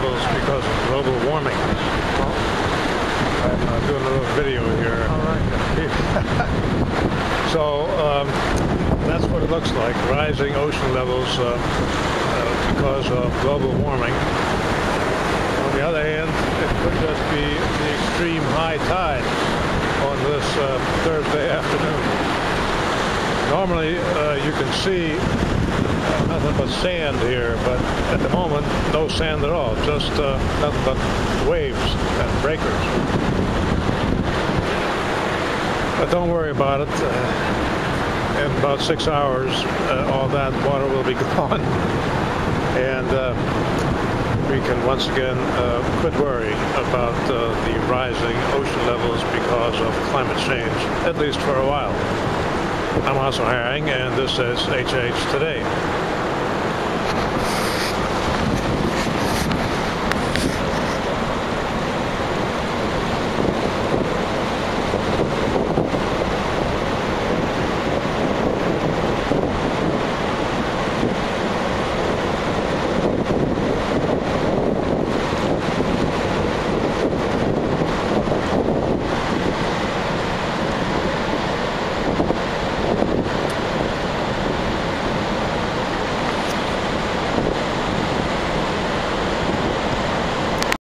levels because of global warming. I'm doing a little video here. All right. So that's what it looks like, rising ocean levels because of global warming. On the other hand, it could just be the extreme high tide on this Thursday afternoon. Normally you can see nothing but sand here, but at the moment no sand at all, just nothing but waves and breakers. But don't worry about it. In about 6 hours all that water will be gone, and we can once again quit worrying about the rising ocean levels because of climate change, at least for a while. I'm Hasso Herring, and this is HH Today.